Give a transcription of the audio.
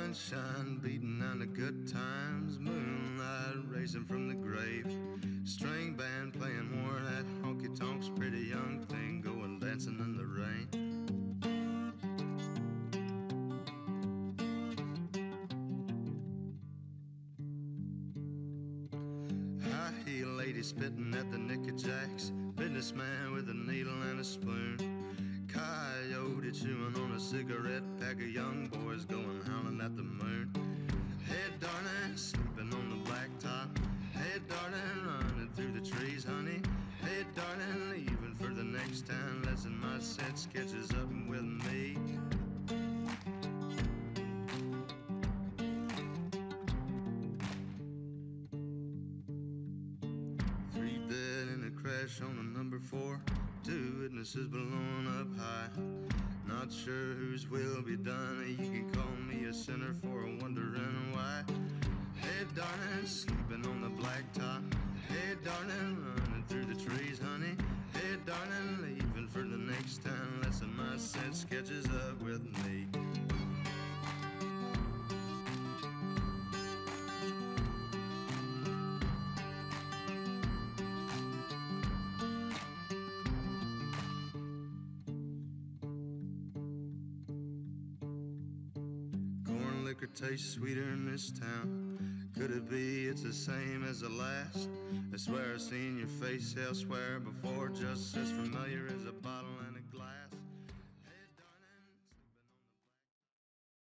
Sunshine beating on the good times, moonlight racing from the grave, string band playing more of that honky-tonks, pretty young thing going dancing in the rain. High-heel lady spitting at the knickerjacks, businessman with a needle and a spoon, coyote chewing on a cigarette pack of young boys going howling at the moon. Hey darling, sleeping on the blacktop. Hey darling, running through the trees, honey. Hey darling, leaving for the next town. Lesson my sense catches up with me. Three dead in a crash on a number 4. 2 witnesses blown up high. Not sure whose will be done. You can call me a sinner for wondering why. Hey darling, sleeping on the blacktop. Hey darling, running through the trees, honey. Hey darling, leaving for the next town. Lesson my sense catches up with me. Liquor tastes sweeter in this town. Could it be it's the same as the last? I swear I've seen your face elsewhere before, just as familiar as